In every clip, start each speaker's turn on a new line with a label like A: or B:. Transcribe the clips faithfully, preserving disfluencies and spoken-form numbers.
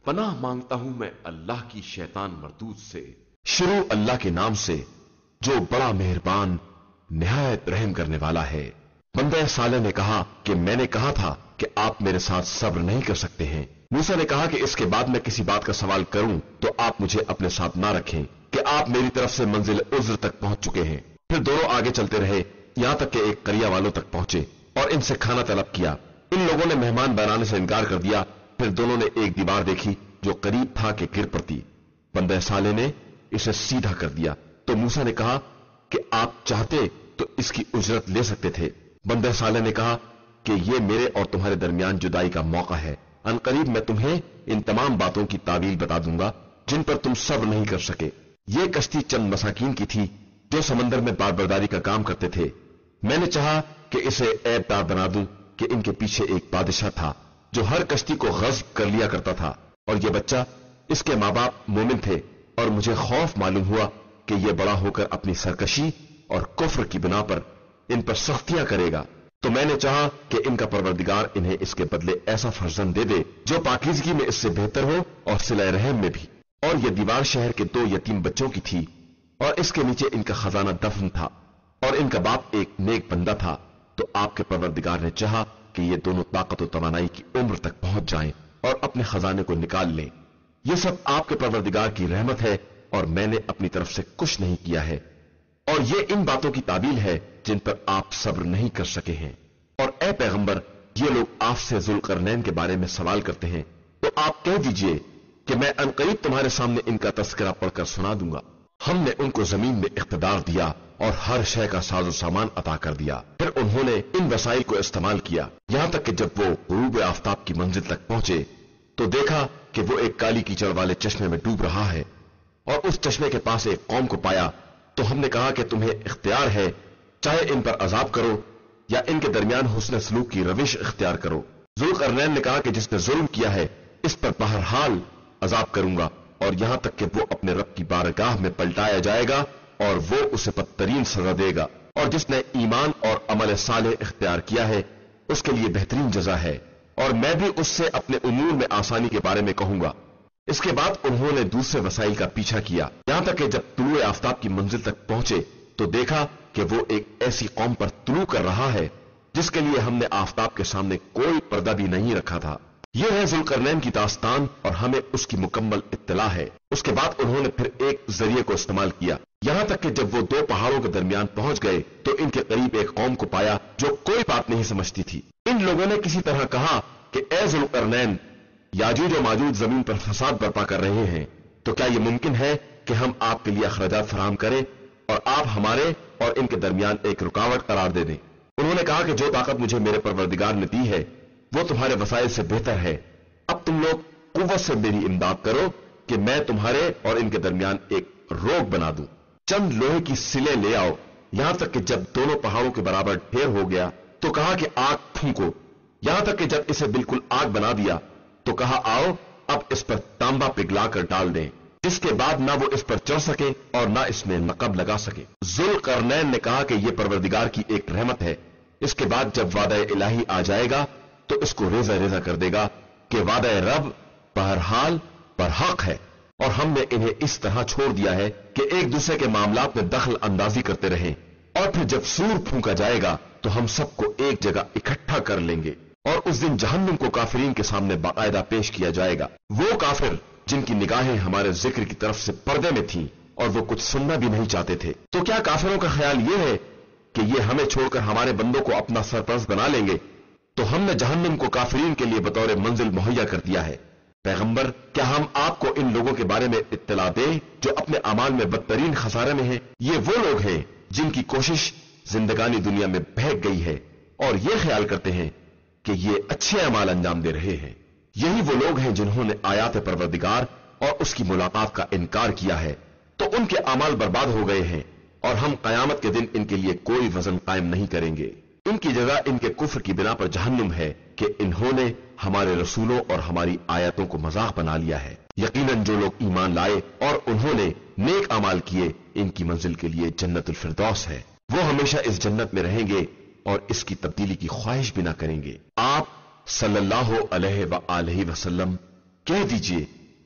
A: पनाह मांगता हूं मैं अल्लाह की शैतान मरदूद से। शुरू अल्लाह के नाम से जो बड़ा मेहरबान निहायत रहम करने वाला है। बंदा साले ने कहा कि मैंने कहा था कि आप मेरे साथ सब्र नहीं कर सकते हैं। मूसा ने कहा कि इसके बाद मैं किसी बात का सवाल करूं तो आप मुझे अपने साथ ना रखें कि आप मेरी तरफ से मंजिल उज्र तक पहुंच चुके हैं। फिर दोनों आगे चलते रहे, यहां तक कि एक करिया वालों तक पहुंचे और इनसे खाना तलब किया। इन लोगों ने मेहमान बनाने से इनकार कर दिया। फिर दोनों ने एक दीवार देखी जो करीब था कि गिर पड़ती। बंदे साले ने इसे सीधा कर दिया तो मूसा ने कहा कि आप चाहते तो इसकी उजरत ले सकते थे। बंदे साले ने कहा कि ये मेरे और तुम्हारे दरमियान जुदाई का मौका है। अनकरीब मैं तुम्हें इन तमाम बातों की तावील बता दूंगा जिन पर तुम सब्र नहीं कर सके। ये कश्ती चंद मसाकीन की थी जो समंदर में बारबरदारी का काम करते थे। मैंने चाहा कि इसे ऐबदार बना दूं कि इनके पीछे एक बादशाह था जो हर कश्ती को गस्ब कर लिया करता था और ये बच्चा इसके माँ बाप मोमिन थे और मुझे खौफ मालूम हुआ कि ये बड़ा होकर अपनी सरकशी और कुफ्र की बिना पर इन पर सख्तियां करेगा। तो मैंने चाहा कि इनका परवरदिगार इन्हें इसके बदले ऐसा फर्जंद दे दे जो पाकीज़गी में इससे बेहतर हो और सिला रहम में भी। और यह दीवार शहर के दो यतीम बच्चों की थी और इसके नीचे इनका खजाना दफन था और इनका बाप एक नेक बंदा था। तो आपके परवरदिगार ने चाहा कि ये दोनों ताकत और तवानाई की उम्र तक पहुंच जाएं और अपने खजाने को निकाल लें। ये सब आपके परवरदिगार की रहमत है और मैंने अपनी तरफ से कुछ नहीं किया है। और ये इन बातों की ताबील है जिन पर आप सब्र नहीं कर सके हैं। और ए पैगंबर, ये लोग आपसे जुल्करनैन के बारे में सवाल करते हैं तो आप कह दीजिए कि मैं अनकरीब तुम्हारे सामने इनका तस्करा पढ़कर सुना दूंगा। हमने उनको जमीन में इख्तिदार दिया और हर शय का साजो सामान अता कर दिया। फिर उन्होंने इन वसाइल को इस्तेमाल किया यहां तक कि जब वो गुरूब आफ्ताब की मंजिल तक पहुंचे तो देखा कि वो एक काली कीचड़ वाले चश्मे में डूब रहा है और उस चश्मे के पास एक कौम को पाया। तो हमने कहा कि तुम्हें इख्तियार है, चाहे इन पर अजाब करो या इनके दरमियान हुस्न सलूक की रविश इख्तियार करो। जुल्करनैन ने कहा कि जिसने जुल्म किया है इस पर बहरहाल अजाब करूंगा और यहां तक कि वो अपने रब की बारगाह में पलटाया जाएगा और वो उसे बदतरीन सजा देगा। और जिसने ईमान और अमल साले इख्तियार किया है उसके लिए बेहतरीन जजा है और मैं भी उससे अपने उमूर में आसानी के बारे में कहूंगा। इसके बाद उन्होंने दूसरे वसाइल का पीछा किया यहां तक कि जब तुलुए आफ्ताब की मंजिल तक पहुंचे तो देखा कि वो एक ऐसी कौम पर तुलू कर रहा है जिसके लिए हमने आफ्ताब के सामने कोई पर्दा भी नहीं रखा था। यह है जुल्करनैन की दास्तान और हमें उसकी मुकम्मल इत्तला है। उसके बाद उन्होंने फिर एक जरिए को इस्तेमाल किया यहां तक कि जब वो दो पहाड़ों के दरमियान पहुंच गए तो इनके करीब एक कौम को पाया जो कोई बात नहीं समझती थी। इन लोगों ने किसी तरह कहा कि ए जुल्करनैन, याजूज और माजूज जमीन पर फसाद बर्पा कर रहे हैं, तो क्या यह मुमकिन है कि हम आपके लिए अखराजात फराहम करें और आप हमारे और इनके दरमियान एक रुकावट करार दे दें। उन्होंने कहा कि जो ताकत मुझे मेरे परवरदिगार ने दी है वो तुम्हारे वसाइल से बेहतर है। अब तुम लोग कुव्वत से मेरी इमदाद करो कि मैं तुम्हारे और इनके दरमियान एक रोक बना दूं। चंद लोहे की सिले ले आओ। यहां तक कि जब दोनों पहाड़ों के बराबर ढेर हो गया तो कहा कि आग फूंको। यहां तक कि जब इसे बिल्कुल आग बना दिया तो कहा आओ अब इस पर तांबा पिघलाकर डाल दें, जिसके बाद ना वो इस पर चढ़ सके और ना इसमें नकब लगा सके। जुल्करनैन ने कहा कि यह परवरदिगार की एक रहमत है। इसके बाद जब वादा इलाही आ जाएगा तो इसको रेजा रेजा कर देगा कि वादा रब बहरहाल पर हक है और हमने इन्हें इस तरह छोड़ दिया है कि एक दूसरे के मामलात में दखल अंदाजी करते रहें। और फिर जब सूर फूंका जाएगा तो हम सबको एक जगह इकट्ठा कर लेंगे और उस दिन जहन्नुम को काफिरीन के सामने बाकायदा पेश किया जाएगा। वो काफिर जिनकी निगाहें हमारे जिक्र की तरफ से पर्दे में थीं और वो कुछ सुनना भी नहीं चाहते थे। तो क्या काफिरों का ख्याल ये है कि ये हमें छोड़कर हमारे बंदों को अपना सरपरस्त बना लेंगे? तो हमने जहन्नुम को काफिरीन के लिए बतौर मंजिल मुहैया कर दिया है। पैगंबर, क्या हम आपको इन लोगों के बारे में इत्तला दें जो अपने अमाल में बदतरीन खसारे में हैं? ये वो लोग हैं जिनकी कोशिश जिंदगानी दुनिया में बहक गई है और ये ख्याल करते हैं कि ये अच्छे अमाल अंजाम दे रहे हैं। यही वो लोग हैं जिन्होंने आयात परवरदिगार और उसकी मुलाकात का इनकार किया है, तो उनके अमाल बर्बाद हो गए हैं और हम कयामत के दिन इनके लिए कोई वजन कायम नहीं करेंगे। इनकी जगह इनके कुफ्र की बिना पर जहन्नुम है कि इन्होंने हमारे रसूलों और हमारी आयतों को मजाक बना लिया है। यकीनन जो लोग ईमान लाए और उन्होंने नेक अमाल किए, इनकी मंजिल के लिए जन्नतुल फिरदौस है। वो हमेशा इस जन्नत में रहेंगे और इसकी तब्दीली की ख्वाहिश भी ना करेंगे। आप सल्लल्लाहु अलैहि व आलिहि वसल्लम कह दीजिए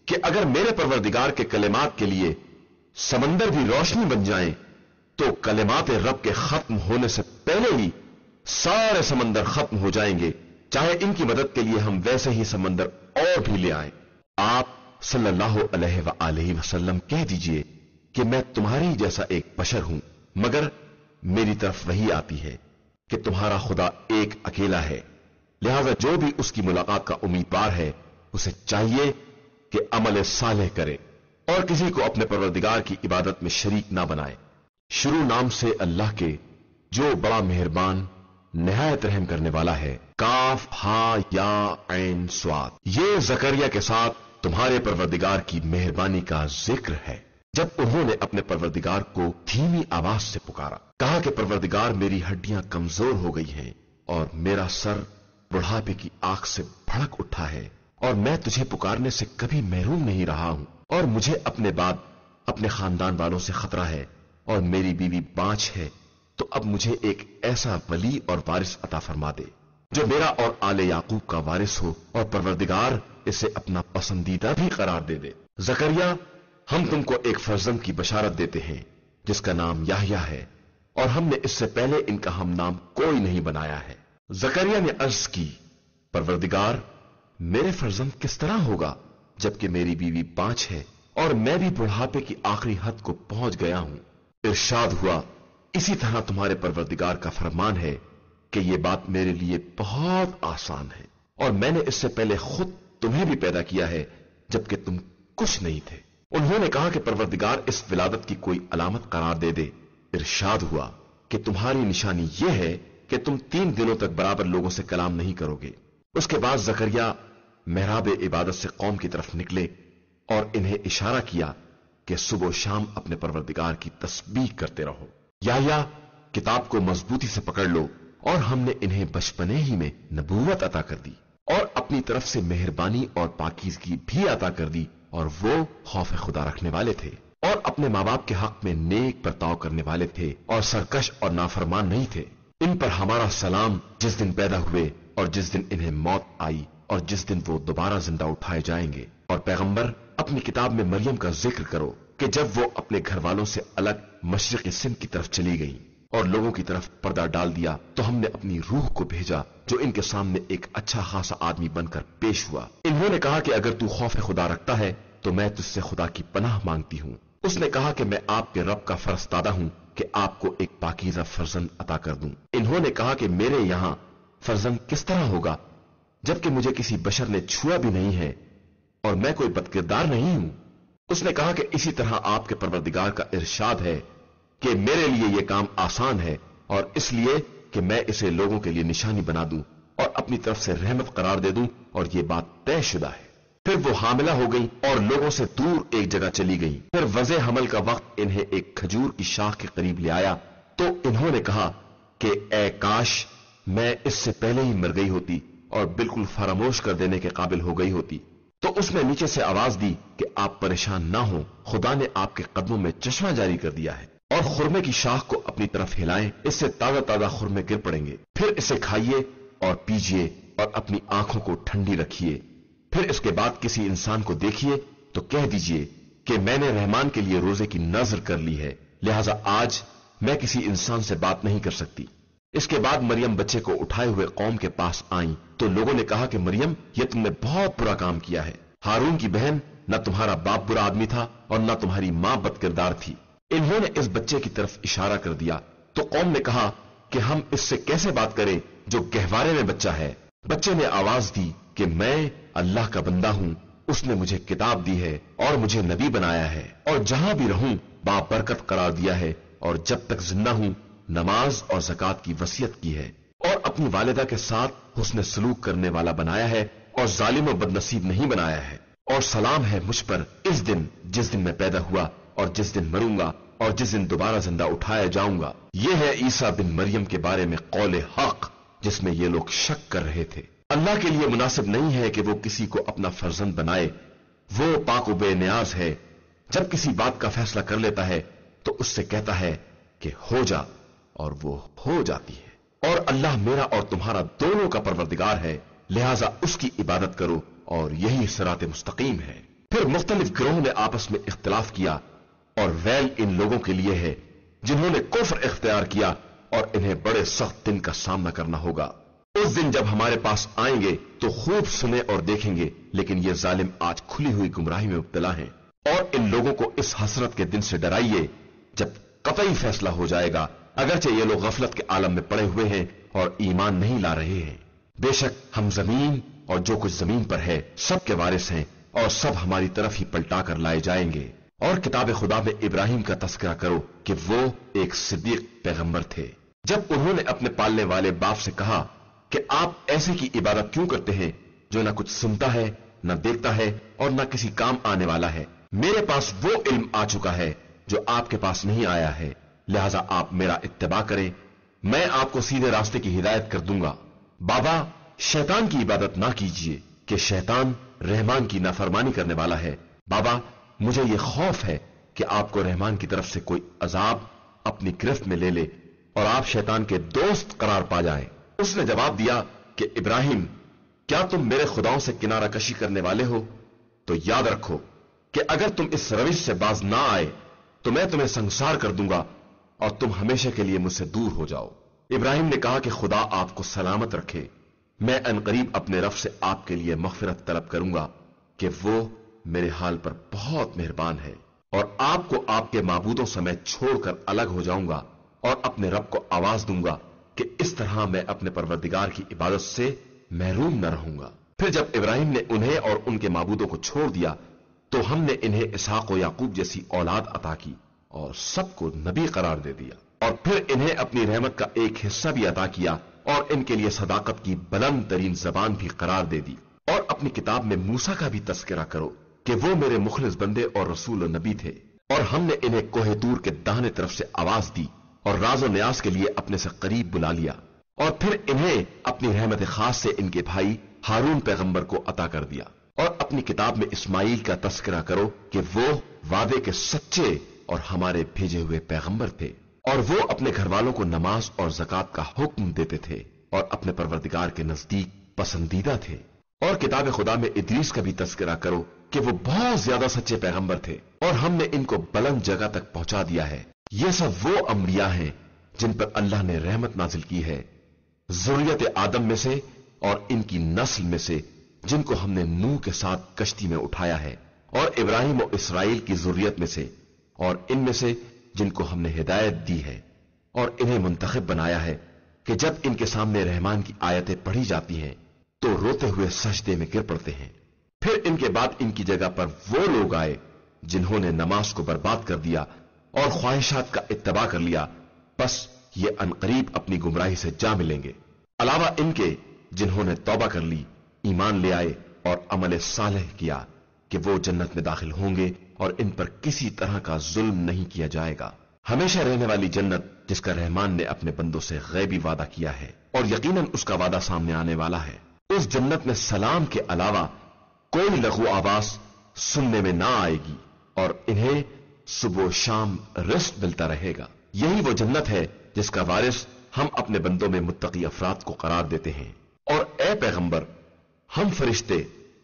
A: کہ اگر میرے پروردگار کے کلمات کے لیے سمندر بھی روشنی بن جائیں تو کلمات رب کے ختم ہونے سے پہلے ہی سارے سمندر ختم ہو جائیں گے، چاہے ان کی مدد کے لیے ہم ویسے ہی سمندر اور بھی لے آئیں۔ آپ صلی اللہ علیہ وآلہ وسلم کہہ دیجئے کہ میں تمہاری جیسا ایک بشر ہوں، مگر میری طرف وحی آتی ہے کہ تمہارا خدا ایک اکیلا ہے، لہذا جو بھی اس کی ملاقات کا امیدوار ہے اسے چاہیے کہ عمل صالح کرے اور کسی کو اپنے پروردگار کی عبادت میں شریک نہ بنائے۔ شروع نام سے اللہ کے جو بڑا مہربان نہایت رحم کرنے والا ہے۔ کاف ہا یا عین صاد، یہ زکریا کے ساتھ تمہارے پروردگار کی مہربانی کا ذکر ہے جب انہوں نے اپنے پروردگار کو دھیمی آواز سے پکارا، کہا کہ پروردگار میری ہڈیاں کمزور ہو گئی ہیں اور میرا سر بڑھاپے کی آگ سے بھڑک اٹھا ہے، اور میں تجھے پکارنے سے کبھی محروم نہیں رہا ہوں، اور مجھے اپنے بعد اپنے خاندان والوں سے خطرہ ہے، اور میری بیوی بانچ ہے، تو اب مجھے ایک ایسا ولی اور وارث عطا فرما دے جو میرا اور آل یعقوب کا وارث ہو، اور پروردگار اسے اپنا پسندیدہ بھی قرار دے دے۔ زکریا، ہم تم کو ایک فرزند کی بشارت دیتے ہیں جس کا نام یحییٰ ہے، اور ہم نے اس سے پہلے ان کا ہم نام کوئی نہیں بنایا ہے۔ زکریا نے عرض کی، پروردگار، میرے فرزند کس طرح ہوگا جبکہ میری بیوی پانچ ہے اور میں بھی بڑھاپے کی آخری حد کو پہنچ گیا ہوں۔ ارشاد ہوا، اسی طرح تمہارے پروردگار کا فرمان ہے کہ یہ بات میرے لیے بہت آسان ہے، اور میں نے اس سے پہلے خود تمہیں بھی پیدا کیا ہے جبکہ تم کچھ نہیں تھے۔ انہوں نے کہا کہ پروردگار اس ولادت کی کوئی علامت قرار دے دے۔ ارشاد ہوا کہ تمہاری نشانی یہ ہے کہ تم تین دنوں تک برابر لوگوں سے کلام نہیں کرو گے۔ اس کے بعد زکریا محراب عبادت سے قوم کی طرف نکلے اور انہیں اشارہ کیا کہ صبح و شام اپنے پروردگار کی تسبیح کرتے رہو۔ یحییٰ، کتاب کو مضبوطی سے پکڑ لو، اور ہم نے انہیں بچپنے ہی میں نبوت عطا کر دی اور اپنی طرف سے مہربانی اور پاکیزگی بھی عطا کر دی، اور وہ خوف خدا رکھنے والے تھے اور اپنے ماں باپ کے حق میں نیک برتاؤ کرنے والے تھے اور سرکش اور نافرمان نہیں تھے۔ ان پر ہمارا سلام جس دن پیدا ہوئے اور جس دن انہیں موت آئی اور جس دن وہ دوبارہ زندہ اٹھائے جائیں گے۔ اور پیغمبر، اپنی کتاب میں مریم کا ذکر کرو کہ جب وہ اپنے گھر والوں سے الگ مشرق سندھ کی طرف چلی گئی اور لوگوں کی طرف پردہ ڈال دیا تو ہم نے اپنی روح کو بھیجا جو ان کے سامنے ایک اچھا خاصا آدمی بن کر پیش ہوا۔ انہوں نے کہا کہ اگر تو خوف خدا رکھتا ہے تو میں تجھ سے خدا کی پناہ مانگتی ہوں۔ اس نے کہا کہ میں آپ کے رب کا فرستادہ ہوں کہ آپ کو ایک پاکیزہ فرزند عطا کر دوں۔ انہوں نے کہا کہ میرے یہاں فرزند کس طرح ہوگا جبکہ مجھے کسی بشر نے چھوا بھی نہیں ہے اور میں کوئی بدکردار نہیں ہوں۔ اس نے کہا کہ اسی طرح آپ کے پروردگار کا ارشاد ہے کہ میرے لیے یہ کام آسان ہے، اور اس لیے کہ میں اسے لوگوں کے لیے نشانی بنا دوں اور اپنی طرف سے رحمت قرار دے دوں، اور یہ بات طے شدہ ہے۔ پھر وہ حاملہ ہو گئی اور لوگوں سے دور ایک جگہ چلی گئی۔ پھر وضع حمل کا وقت انہیں ایک کھجور کی شاخ کے قریب لے آیا تو انہوں نے کہا کہ اے کاش میں اس سے پہلے ہی مر گئی ہوتی اور بالکل فراموش کر دینے کے قابل ہو گئی ہوتی۔ تو اس نے نیچے سے آواز دی کہ آپ پریشان نہ ہوں، خدا نے آپ کے قدموں میں چشمہ جاری کر دیا ہے، اور خرمے کی شاخ کو اپنی طرف ہلائیں، اس سے تازہ تازہ خرمے گر پڑیں گے۔ پھر اسے کھائیے اور پیجیے اور اپنی آنکھوں کو ٹھنڈی رکھیے۔ پھر اس کے بعد کسی انسان کو دیکھیے تو کہہ دیجیے کہ میں نے رحمان کے لیے روزے کی نذر کر لی ہے، لہذا آج میں کسی انسان سے بات نہیں کر سکتی۔ اس کے بعد مریم بچے کو اٹھائے ہوئے قوم کے پاس آئیں تو لوگوں نے کہا کہ مریم، یہ تم نے بہت برا کام کیا ہے۔ ہارون کی بہن، نہ تمہارا باپ برا آدمی تھا اور نہ تمہاری ماں بدکردار تھی۔ انہوں نے اس بچے کی طرف اشارہ کر دیا تو قوم نے کہا کہ ہم اس سے کیسے بات کریں جو گہوارے میں بچہ ہے۔ بچے نے آواز دی کہ میں اللہ کا بندہ ہوں، اس نے مجھے کتاب دی ہے اور مجھے نبی بنایا ہے، اور جہاں بھی رہوں بابرکت قرار دیا ہے، اور جب تک زندہ ہوں نماز اور زکات کی وصیت کی ہے، اور اپنی والدہ کے ساتھ حسن سلوک کرنے والا بنایا ہے، اور ظالم و بدنصیب نہیں بنایا ہے۔ اور سلام ہے مجھ پر اس دن جس دن میں پیدا ہوا اور جس دن مروں گا اور جس دن دوبارہ زندہ اٹھایا جاؤں گا۔ یہ ہے عیسیٰ بن مریم کے بارے میں قول حق جس میں یہ لوگ شک کر رہے تھے۔ اللہ کے لیے مناسب نہیں ہے کہ وہ کسی کو اپنا فرزند بنائے، وہ پاک و بے نیاز ہے۔ جب کسی بات کا فیصلہ کر لیتا ہے تو اس سے کہتا ہے کہ ہو جا، اور وہ ہو جاتی ہے۔ اور اللہ میرا اور تمہارا دونوں کا پروردگار ہے، لہذا اس کی عبادت کرو، اور یہی صراط مستقیم ہے۔ پھر مختلف گروہوں نے آپس میں اختلاف کیا، اور ویل ان لوگوں کے لیے ہے جنہوں نے کفر اختیار کیا اور انہیں بڑے سخت دن کا سامنا کرنا ہوگا۔ اس دن جب ہمارے پاس آئیں گے تو خوب سنے اور دیکھیں گے، لیکن یہ ظالم آج کھلی ہوئی گمراہی میں مبتلا ہیں۔ اور ان لوگوں کو اس حسرت کے دن سے ڈرائیے جب قطعی فیصلہ ہو جائے گا، اگرچہ یہ لوگ غفلت کے عالم میں پڑے ہوئے ہیں اور ایمان نہیں لا رہے ہیں۔ بے شک ہم زمین اور جو کچھ زمین پر ہے سب کے وارث ہیں، اور سب ہماری طرف ہی پلٹا کر لائے جائیں گے۔ اور کتاب خدا میں ابراہیم کا تذکرہ کرو کہ وہ ایک صدیق پیغمبر تھے۔ جب انہوں نے اپنے پالنے والے باپ سے کہا کہ آپ ایسے کی عبادت کیوں کرتے ہیں جو نہ کچھ سنتا ہے، نہ دیکھتا ہے، اور نہ کسی کام آنے والا ہے، میرے پاس وہ علم آ چکا ہے جو آپ کے پاس نہیں آیا ہے، لہذا آپ میرا اتباع کریں، میں آپ کو سیدھے راستے کی ہدایت کر دوں گا۔ بابا، شیطان کی عبادت نہ کیجیے کہ شیطان رحمان کی نافرمانی کرنے والا ہے۔ بابا، مجھے یہ خوف ہے کہ آپ کو رحمان کی طرف سے کوئی عذاب اپنی گرفت میں لے لے اور آپ شیطان کے دوست قرار پا جائیں۔ اس نے جواب دیا کہ ابراہیم، کیا تم میرے خداؤں سے کنارہ کشی کرنے والے ہو؟ تو یاد رکھو کہ اگر تم اس روش سے باز نہ آئے تو میں تمہیں سنسار کر دوں گا اور تم ہمیشہ کے لیے مجھ سے دور ہو جاؤ۔ ابراہیم نے کہا کہ خدا آپ کو سلامت رکھے، میں انقریب اپنے رب سے آپ کے لیے مغفرت طلب کروں گا کہ وہ میرے حال پر بہت مہربان ہے، اور آپ کو آپ کے معبودوں سمیت چھوڑ کر الگ ہو جاؤں گا اور اپنے رب کو آواز دوں گا کہ اس طرح میں اپنے پروردگار کی عبادت سے محروم نہ رہوں گا۔ پھر جب ابراہیم نے انہیں اور ان کے معبودوں کو چھوڑ دیا تو ہم نے انہیں اسحاق و یعقوب جیسی اولاد عطا کی اور سب کو نبی قرار دے دیا، اور پھر انہیں اپنی رحمت کا ایک حصہ بھی عطا کیا اور ان کے لیے صداقت کی بلند ترین زبان بھی قرار دے دی۔ اور اپنی کتاب میں موسیٰ کا بھی تذکرہ کرو کہ وہ میرے مخلص بندے اور رسول و نبی تھے، اور ہم نے انہیں کوہ طور کے داہنے طرف سے آواز دی اور راز و نیاز کے لیے اپنے سے قریب بلا لیا، اور پھر انہیں اپنی رحمت خاص سے ان کے بھائی ہارون پیغمبر کو عطا کر دیا۔ اور اپنی کتاب میں اسماعیل کا تذکرہ کرو کہ وہ وعدے کے سچے اور ہمارے بھیجے ہوئے پیغمبر تھے، اور وہ اپنے گھر والوں کو نماز اور زکوٰۃ کا حکم دیتے تھے اور اپنے پروردگار کے نزدیک پسندیدہ تھے۔ اور کتاب خدا میں ادریس کا بھی تذکرہ کرو کہ وہ بہت زیادہ سچے پیغمبر تھے، اور ہم نے ان کو بلند جگہ تک پہنچا دیا ہے۔ یہ سب وہ انبیاء ہیں جن پر اللہ نے رحمت نازل کی ہے، ذریت آدم میں سے اور ان کی نسل میں سے جن کو ہم نے نوح کے ساتھ کشتی میں اٹھایا ہے، اور ابراہیم و اسرائیل کی ذریت میں سے، اور ان میں سے جن کو ہم نے ہدایت دی ہے اور انہیں منتخب بنایا ہے کہ جب ان کے سامنے رحمان کی آیتیں پڑھی جاتی ہیں تو روتے ہوئے سجدے میں گر پڑتے ہیں۔ پھر ان کے بعد ان کی جگہ پر وہ لوگ آئے جنہوں نے نماز کو برباد کر دیا اور خواہشات کا اتباع کر لیا، بس یہ انقریب اپنی گمراہی سے جا ملیں گے، علاوہ ان کے جنہوں نے توبہ کر لی، ایمان لے آئے اور عمل صالح کیا کہ وہ جنت میں داخل ہوں گے اور ان پر کسی طرح کا ظلم نہیں کیا جائے گا۔ ہمیشہ رہنے والی جنت جس کا رحمان نے اپنے بندوں سے غیبی وعدہ کیا ہے، اور یقیناً اس کا وعدہ سامنے آنے والا ہے۔ اس جنت میں سلام کے علاوہ کوئی لغو آواز سننے میں نہ آئے گی، اور انہیں صبح و شام رزق ملتا رہے گا۔ یہی وہ جنت ہے جس کا وارث ہم اپنے بندوں میں متقی افراد کو قرار دیتے ہیں۔ اور اے پیغمبر، ہم فرشتے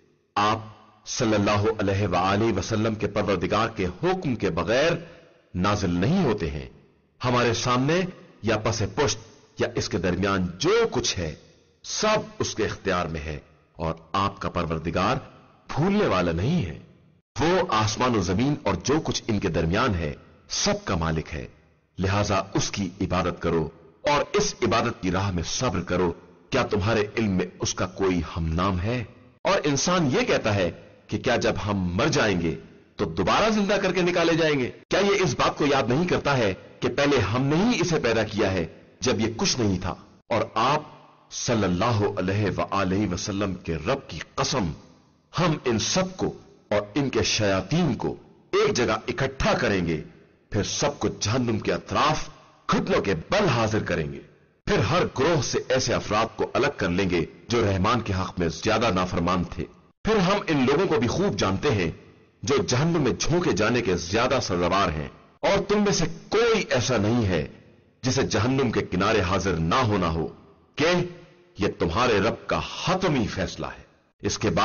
A: آپ صلی اللہ علیہ وآلہ وسلم کے پروردگار کے حکم کے بغیر نازل نہیں ہوتے ہیں۔ ہمارے سامنے یا پس پشت یا اس کے درمیان جو کچھ ہے سب اس کے اختیار میں ہے، اور آپ کا پروردگار بھولنے والا نہیں ہے۔ وہ آسمان و زمین اور جو کچھ ان کے درمیان ہے سب کا مالک ہے، لہذا اس کی عبادت کرو اور اس عبادت کی راہ میں صبر کرو۔ کیا تمہارے علم میں اس کا کوئی ہم نام ہے؟ اور انسان یہ کہتا ہے کہ کیا جب ہم مر جائیں گے تو دوبارہ زندہ کر کے نکالے جائیں گے؟ کیا یہ اس بات کو یاد نہیں کرتا ہے کہ پہلے ہم نے ہی اسے پیدا کیا ہے جب یہ کچھ نہیں تھا؟ اور آپ صلی اللہ علیہ وآلہ وسلم کے رب کی قسم، ہم ان سب کو اور ان کے شیاطین کو ایک جگہ اکٹھا کریں گے، پھر سب کو جہنم کے اطراف گھٹنوں کے بل حاضر کریں گے، پھر ہر گروہ سے ایسے افراد کو الگ کر لیں گے جو رحمان کے حق میں زیادہ نافرمان تھے۔ پھر ہم ان لوگوں کو بھی خوب جانتے ہیں جو جہنم میں جھونکے جانے کے زیادہ سزاوار ہیں، اور تم میں سے کوئی ایسا نہیں ہے جسے جہنم کے کنارے حاضر نہ ہونا ہو کہ یہ تمہارے رب کا حتمی فیصلہ ہے۔ اس کے بعد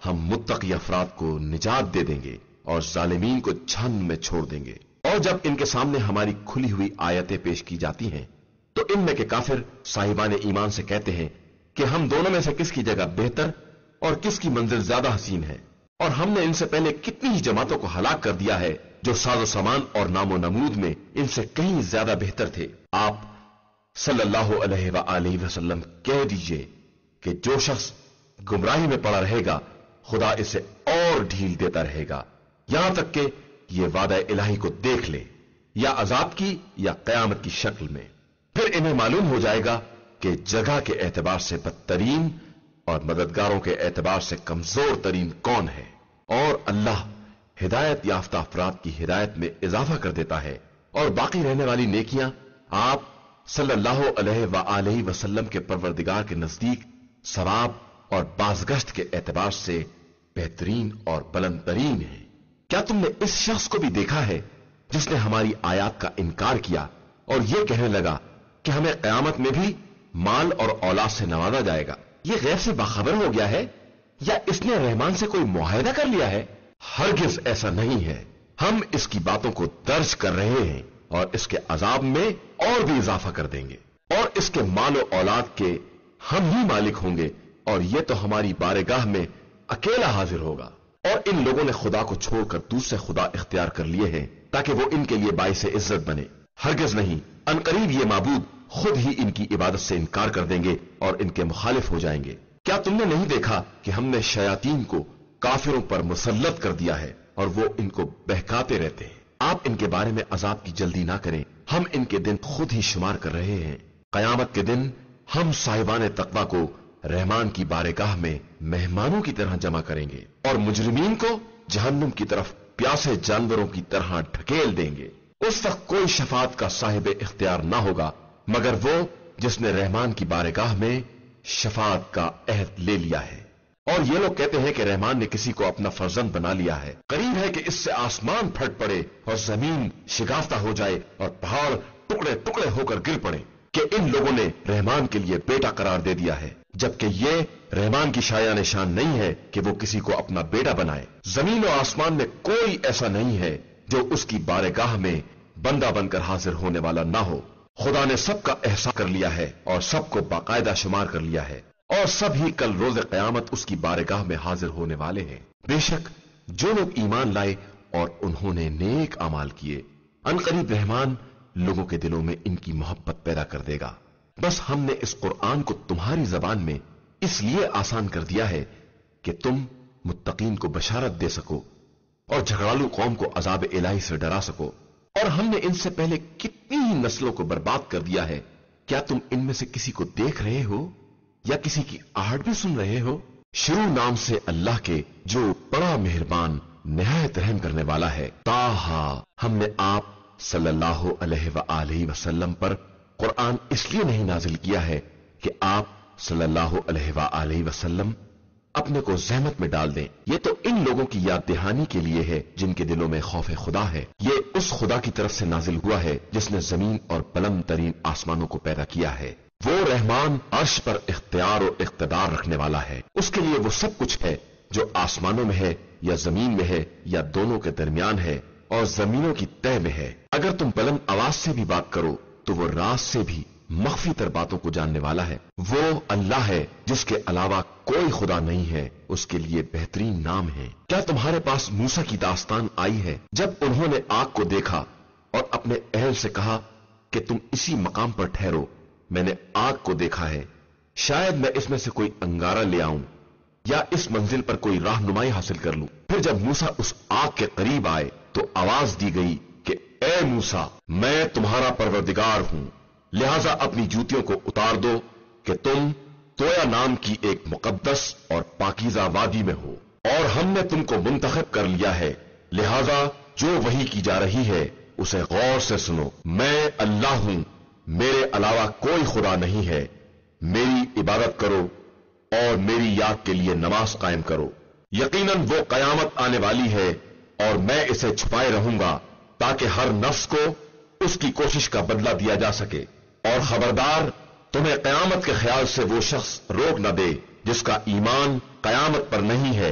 A: ہم متقی افراد کو نجات دے دیں گے اور ظالمین کو جہنم میں چھوڑ دیں گے۔ اور جب ان کے سامنے ہماری کھلی ہوئی آیتیں پیش کی جاتی ہیں تو ان میں کے کافر صاحبان ایمان سے کہتے ہیں کہ ہم دونوں میں سے کس کی جگہ بہتر اور کس کی منزل زیادہ حسین ہے، اور ہم نے ان سے پہلے کتنی ہی جماعتوں کو ہلاک کر دیا ہے جو ساز و سامان اور نام و نمود میں ان سے کہیں زیادہ بہتر تھے۔ آپ صلی اللہ علیہ وآلہ وسلم کہہ دیجئے کہ جو شخص گمراہی میں پڑا رہے گا خدا اسے اور ڈھیل دیتا رہے گا یہاں تک کہ یہ وعدہ الہی کو دیکھ لے، یا عذاب کی یا قیامت کی شکل میں۔ پھر انہیں معلوم ہو جائے گا کہ جگہ کے اعتبار سے بدترین اور مددگاروں کے اعتبار سے کمزور ترین کون ہے، اور اللہ ہدایت یافتہ افراد کی ہدایت میں اضافہ کر دیتا ہے، اور باقی رہنے والی نیکیاں آپ صلی اللہ علیہ وآلہ وسلم کے پروردگار کے نزدیک ثواب اور بازگشت کے اعتبار سے بہترین اور بلند ترین ہیں۔ کیا تم نے اس شخص کو بھی دیکھا ہے جس نے ہماری آیات کا انکار کیا اور یہ کہنے لگا کہ ہمیں قیامت میں بھی مال اور اولاد سے نوازا جائے گا؟ یہ غیب سے باخبر ہو گیا ہے یا اس نے رحمان سے کوئی معاہدہ کر لیا ہے؟ ہرگز ایسا نہیں ہے، ہم اس کی باتوں کو درج کر رہے ہیں اور اس کے عذاب میں اور بھی اضافہ کر دیں گے، اور اس کے مال و اولاد کے ہم ہی مالک ہوں گے، اور یہ تو ہماری بارگاہ میں اکیلا حاضر ہوگا۔ اور ان لوگوں نے خدا کو چھوڑ کر دوسرے خدا اختیار کر لیے ہیں تاکہ وہ ان کے لیے باعث عزت بنے۔ ہرگز نہیں، ان قریب یہ معبود خود ہی ان کی عبادت سے انکار کر دیں گے اور ان کے مخالف ہو جائیں گے۔ کیا تم نے نہیں دیکھا کہ ہم نے شیاطین کو کافروں پر مسلط کر دیا ہے اور وہ ان کو بہکاتے رہتے ہیں؟ آپ ان کے بارے میں عذاب کی جلدی نہ کریں، ہم ان کے دن خود ہی شمار کر رہے ہیں۔ قیامت کے دن ہم صاحبان تقوی کو رحمان کی بارگاہ میں مہمانوں کی طرح جمع کریں گے اور مجرمین کو جہنم کی طرف پیاسے جانوروں کی طرح ڈھکیل دیں گے۔ اس وقت کوئی شفاعت کا صاحب اختیار نہ ہوگا مگر وہ جس نے رحمان کی بارگاہ میں شفاعت کا عہد لے لیا ہے۔ اور یہ لوگ کہتے ہیں کہ رحمان نے کسی کو اپنا فرزند بنا لیا ہے، قریب ہے کہ اس سے آسمان پھٹ پڑے اور زمین شگافتہ ہو جائے اور پہاڑ ٹکڑے ٹکڑے ہو کر گر پڑے کہ ان لوگوں نے رحمان کے لیے بیٹا قرار دے دیا ہے، جبکہ یہ رحمان کی شایع نشان نہیں ہے کہ وہ کسی کو اپنا بیٹا بنائے۔ زمین و آسمان میں کوئی ایسا نہیں ہے جو اس کی بارگاہ میں بندہ بن کر حاضر ہونے والا نہ ہو۔ خدا نے سب کا احسان کر لیا ہے اور سب کو باقاعدہ شمار کر لیا ہے، اور سب ہی کل روز قیامت اس کی بارگاہ میں حاضر ہونے والے ہیں۔ بے شک جو لوگ ایمان لائے اور انہوں نے نیک اعمال کیے، ان قریب رحمان لوگوں کے دلوں میں ان کی محبت پیدا کر دے گا۔ بس ہم نے اس قرآن کو تمہاری زبان میں اس لیے آسان کر دیا ہے کہ تم متقین کو بشارت دے سکو اور جھگڑالو قوم کو عذاب الہی سے ڈرا سکو۔ اور ہم نے ان سے پہلے کتنی ہی نسلوں کو برباد کر دیا ہے، کیا تم ان میں سے کسی کو دیکھ رہے ہو یا کسی کی آہٹ بھی سن رہے ہو؟ شروع نام سے اللہ کے جو بڑا مہربان نہایت رحم کرنے والا ہے۔ تاہا، ہم نے آپ صلی اللہ علیہ وآلہ وسلم پر قرآن اس لیے نہیں نازل کیا ہے کہ آپ صلی اللہ علیہ وآلہ وسلم اپنے کو زحمت میں ڈال دیں، یہ تو ان لوگوں کی یاد دہانی کے لیے ہے جن کے دلوں میں خوف خدا ہے۔ یہ اس خدا کی طرف سے نازل ہوا ہے جس نے زمین اور بلند ترین آسمانوں کو پیدا کیا ہے۔ وہ رحمان عرش پر اختیار و اقتدار رکھنے والا ہے، اس کے لیے وہ سب کچھ ہے جو آسمانوں میں ہے یا زمین میں ہے یا دونوں کے درمیان ہے اور زمینوں کی تہ میں ہے۔ اگر تم بلند آواز سے بھی بات کرو تو وہ راز سے بھی مخفی تر باتوں کو جاننے والا ہے۔ وہ اللہ ہے جس کے علاوہ کوئی خدا نہیں ہے، اس کے لیے بہترین نام ہے۔ کیا تمہارے پاس موسیٰ کی داستان آئی ہے جب انہوں نے آگ کو دیکھا اور اپنے اہل سے کہا کہ تم اسی مقام پر ٹھہرو، میں نے آگ کو دیکھا ہے، شاید میں اس میں سے کوئی انگارہ لے آؤں یا اس منزل پر کوئی رہنمائی حاصل کر لوں۔ پھر جب موسیٰ اس آگ کے قریب آئے تو آواز دی گئی کہ اے موسیٰ، میں تمہارا پروردگار ہوں، لہذا اپنی جوتیوں کو اتار دو کہ تم تویا نام کی ایک مقدس اور پاکیزہ وادی میں ہو، اور ہم نے تم کو منتخب کر لیا ہے، لہذا جو وحی کی جا رہی ہے اسے غور سے سنو۔ میں اللہ ہوں، میرے علاوہ کوئی خدا نہیں ہے، میری عبادت کرو اور میری یاد کے لیے نماز قائم کرو۔ یقیناً وہ قیامت آنے والی ہے اور میں اسے چھپائے رہوں گا تاکہ ہر نفس کو اس کی کوشش کا بدلہ دیا جا سکے۔ اور خبردار، تمہیں قیامت کے خیال سے وہ شخص روک نہ دے جس کا ایمان قیامت پر نہیں ہے،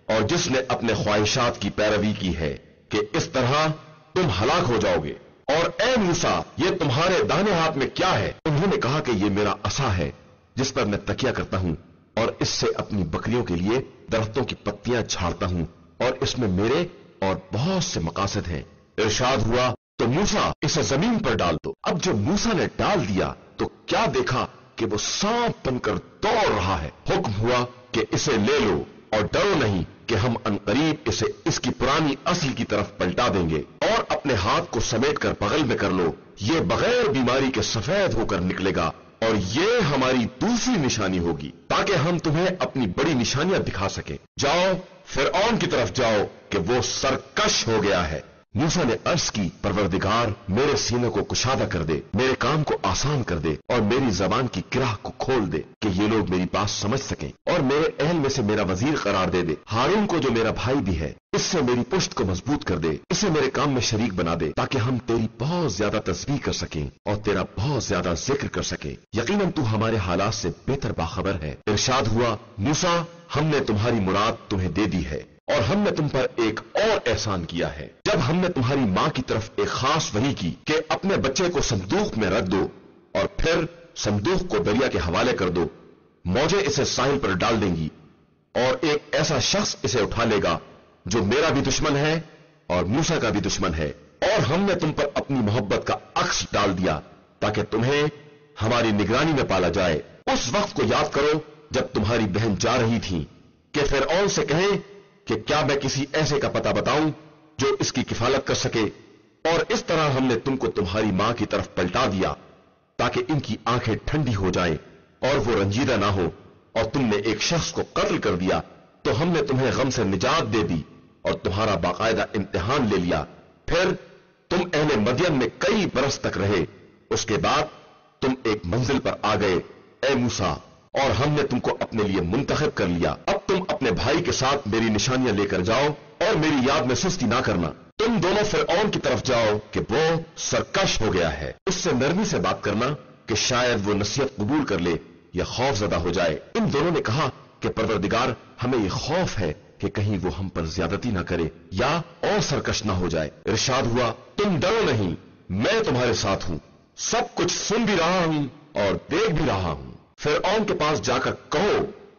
A: اور جس نے اپنے خواہشات کی پیروی کی ہے کہ اس طرح تم ہلاک ہو جاؤ گے۔ اور اے موسیٰ، یہ تمہارے داہنے ہاتھ میں کیا ہے؟ انہوں نے کہا کہ یہ میرا عصا ہے جس پر میں تکیہ کرتا ہوں، اور اس سے اپنی بکریوں کے لیے درختوں کی پتیاں جھاڑتا ہوں، اور اس میں میرے اور بہت سے مقاصد ہیں۔ ارشاد ہوا تو موسیٰ اسے زمین پر ڈال دو۔ اب جب موسیٰ نے ڈال دیا تو کیا دیکھا کہ وہ سانپ بن کر دوڑ رہا ہے۔ حکم ہوا کہ اسے لے لو اور ڈرو نہیں کہ ہم انقریب اسے اس کی پرانی اصل کی طرف پلٹا دیں گے، اور اپنے ہاتھ کو سمیٹ کر بغل میں کر لو، یہ بغیر بیماری کے سفید ہو کر نکلے گا، اور یہ ہماری دوسری نشانی ہوگی تاکہ ہم تمہیں اپنی بڑی نشانیاں دکھا سکیں۔ جاؤ فرعون کی طرف جاؤ کہ وہ سرکش ہو گیا ہے۔ موسیٰ نے عرض کی، پروردگار میرے سینے کو کشادہ کر دے، میرے کام کو آسان کر دے، اور میری زبان کی گرہ کو کھول دے کہ یہ لوگ میری بات سمجھ سکیں، اور میرے اہل میں سے میرا وزیر قرار دے دے، ہارون کو جو میرا بھائی بھی ہے، اس سے میری پشت کو مضبوط کر دے، اسے میرے کام میں شریک بنا دے تاکہ ہم تیری بہت زیادہ تسبیح کر سکیں اور تیرا بہت زیادہ ذکر کر سکیں، یقیناً تو ہمارے حالات سے بہتر باخبر ہے۔ ارشاد ہوا، موسیٰ ہم نے تمہاری مراد تمہیں دے دی ہے، اور ہم نے تم پر ایک اور احسان کیا ہے جب ہم نے تمہاری ماں کی طرف ایک خاص وحی کی کہ اپنے بچے کو صندوق میں رکھ دو، اور پھر صندوق کو دریا کے حوالے کر دو، موجیں اسے ساحل پر ڈال دیں گی، اور ایک ایسا شخص اسے اٹھا لے گا جو میرا بھی دشمن ہے اور موسیٰ کا بھی دشمن ہے، اور ہم نے تم پر اپنی محبت کا عکس ڈال دیا تاکہ تمہیں ہماری نگرانی میں پالا جائے۔ اس وقت کو یاد کرو جب تمہاری بہن جا رہی تھی کہ فرعون سے کہیں کہ کیا میں کسی ایسے کا پتہ بتاؤں جو اس کی کفالت کر سکے، اور اس طرح ہم نے تم کو تمہاری ماں کی طرف پلٹا دیا تاکہ ان کی آنکھیں ٹھنڈی ہو جائیں اور وہ رنجیدہ نہ ہو، اور تم نے ایک شخص کو قتل کر دیا تو ہم نے تمہیں غم سے نجات دے دی اور تمہارا باقاعدہ امتحان لے لیا۔ پھر تم اہل مدین میں کئی برس تک رہے، اس کے بعد تم ایک منزل پر آ گئے اے موسیٰ، اور ہم نے تم کو اپنے لیے منتخب کر لیا۔ اب تم اپنے بھائی کے ساتھ میری نشانیاں لے کر جاؤ اور میری یاد میں سستی نہ کرنا۔ تم دونوں فرعون کی طرف جاؤ کہ وہ سرکش ہو گیا ہے، اس سے نرمی سے بات کرنا کہ شاید وہ نصیحت قبول کر لے یا خوف زدہ ہو جائے۔ ان دونوں نے کہا کہ پروردگار ہمیں یہ خوف ہے کہ کہیں وہ ہم پر زیادتی نہ کرے یا اور سرکش نہ ہو جائے۔ ارشاد ہوا، تم ڈرو نہیں، میں تمہارے ساتھ ہوں، سب کچھ سن بھی رہا ہوں اور دیکھ بھی رہا ہوں۔ فرعون کے پاس جا کر کہو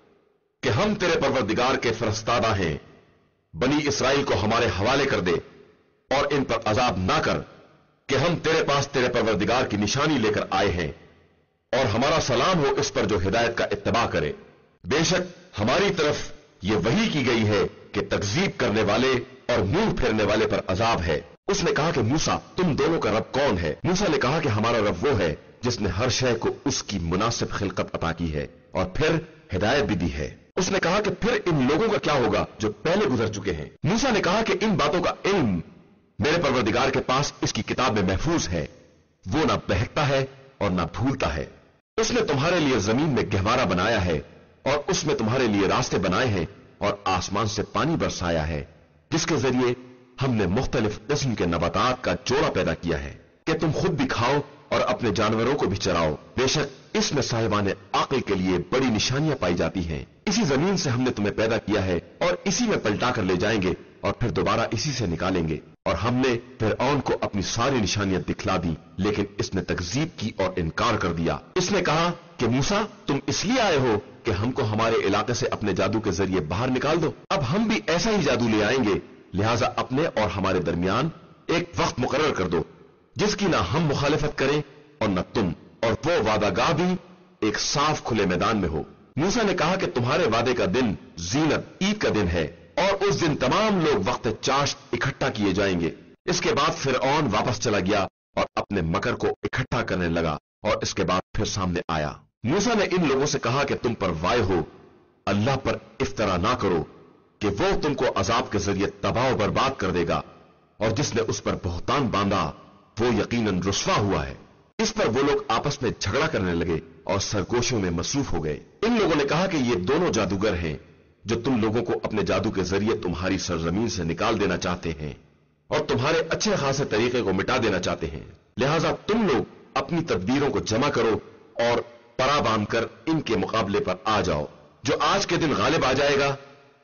A: کہ ہم تیرے پروردگار کے فرستادہ ہیں، بنی اسرائیل کو ہمارے حوالے کر دے اور ان پر عذاب نہ کر کہ ہم تیرے پاس تیرے پروردگار کی نشانی لے کر آئے ہیں، اور ہمارا سلام ہو اس پر جو ہدایت کا اتباع کرے۔ بے شک ہماری طرف یہ وحی کی گئی ہے کہ تکذیب کرنے والے اور منہ پھیرنے والے پر عذاب ہے۔ اس نے کہا کہ موسیٰ تم دونوں کا رب کون ہے؟ موسیٰ نے کہا کہ ہمارا رب وہ ہے جس نے ہر شے کو اس کی مناسب خلقت عطا کی ہے اور پھر ہدایت بھی دی ہے۔ اس نے کہا کہ پھر ان لوگوں کا کیا ہوگا جو پہلے گزر چکے ہیں؟ موسیٰ نے کہا کہ ان باتوں کا علم میرے پروردگار کے پاس اس کی کتاب میں محفوظ ہے، وہ نہ بہکتا ہے اور نہ بھولتا ہے۔ اس نے تمہارے لیے زمین میں گہوارہ بنایا ہے اور اس میں تمہارے لیے راستے بنائے ہیں اور آسمان سے پانی برسایا ہے، جس کے ذریعے ہم نے مختلف قسم کے نباتات کا جوڑا پیدا کیا ہے کہ تم خود بھی کھاؤ اور اپنے جانوروں کو بھی چراؤ۔ بے شک اس میں صاحبان عقل کے لیے بڑی نشانیاں پائی جاتی ہیں۔ اسی زمین سے ہم نے تمہیں پیدا کیا ہے اور اسی میں پلٹا کر لے جائیں گے اور پھر دوبارہ اسی سے نکالیں گے۔ اور ہم نے فرعون کو اپنی ساری نشانیاں دکھلا دی، لیکن اس نے تکذیب کی اور انکار کر دیا۔ اس نے کہا کہ موسیٰ تم اس لیے آئے ہو کہ ہم کو ہمارے علاقے سے اپنے جادو کے ذریعے باہر نکال دو؟ اب ہم بھی ایسا ہی جادو لے آئیں گے، لہٰذا اپنے اور ہمارے درمیان ایک وقت مقرر کر دو جس کی نہ ہم مخالفت کریں اور نہ تم، اور وہ وعدہ گاہ بھی ایک صاف کھلے میدان میں ہو۔ موسیٰ نے کہا کہ تمہارے وعدے کا دن زینت عید کا دن ہے، اور اس دن تمام لوگ وقت چاشت اکٹھا کیے جائیں گے۔ اس کے بعد فرعون واپس چلا گیا اور اپنے مکر کو اکٹھا کرنے لگا، اور اس کے بعد پھر سامنے آیا۔ موسیٰ نے ان لوگوں سے کہا کہ تم پر وائے ہو، اللہ پر افطرا نہ کرو کہ وہ تم کو عذاب کے ذریعے تباہ و برباد کر دے گا، اور جس نے اس پر بہتان باندھا وہ یقیناً رسوا ہوا ہے۔ اس پر وہ لوگ آپس میں جھگڑا کرنے لگے اور سرگوشیوں میں مصروف ہو گئے۔ ان لوگوں نے کہا کہ یہ دونوں جادوگر ہیں جو تم لوگوں کو اپنے جادو کے ذریعے تمہاری سرزمین سے نکال دینا چاہتے ہیں اور تمہارے اچھے خاصے طریقے کو مٹا دینا چاہتے ہیں، لہٰذا تم لوگ اپنی تدبیروں کو جمع کرو اور پرا باندھ کر ان کے مقابلے پر آ جاؤ۔ جو آج کے دن غالب آ جائے گا